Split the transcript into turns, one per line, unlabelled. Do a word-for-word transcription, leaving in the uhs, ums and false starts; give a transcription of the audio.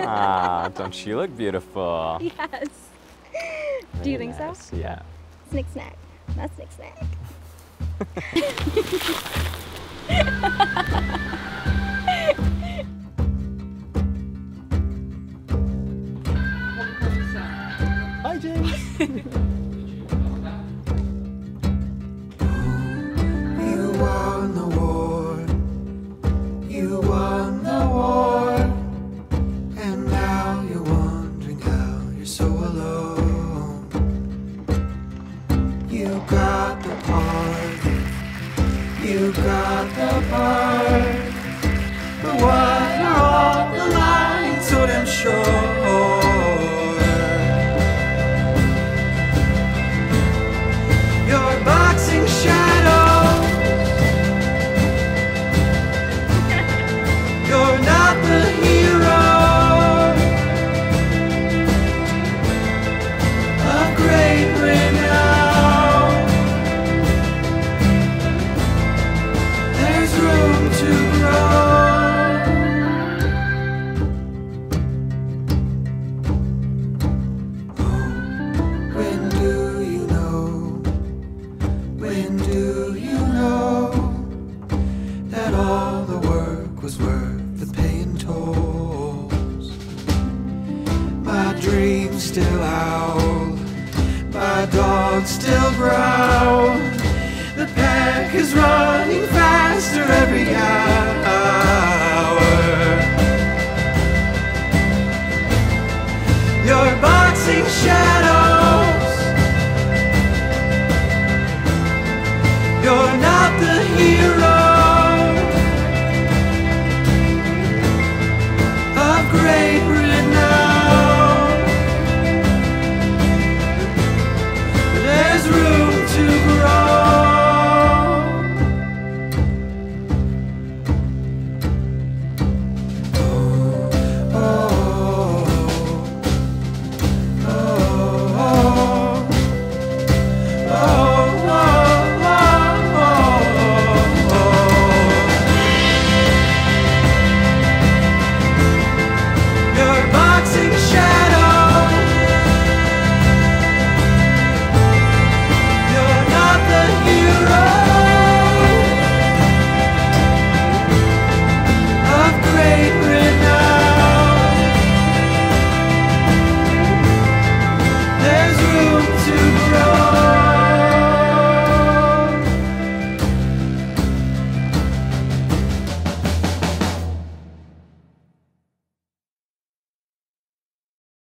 Ah, don't you look beautiful?
Yes.
Very
Do you think
nice.
so?
Yeah.
Snick snack. Not snick snack.
Hi, James.
You won the war, you won the war, and now you're wondering how you're so alone. You got the part, you got the part, but what are all the lines so damn sure? Your boxing shadow, you're not the hero of great renown. There's room to grow. When do you know? When do you know that all the work was worth the paying tolls? My dreams still howl, my dogs still growl. The pack is running faster every hour. Your boxing shadow,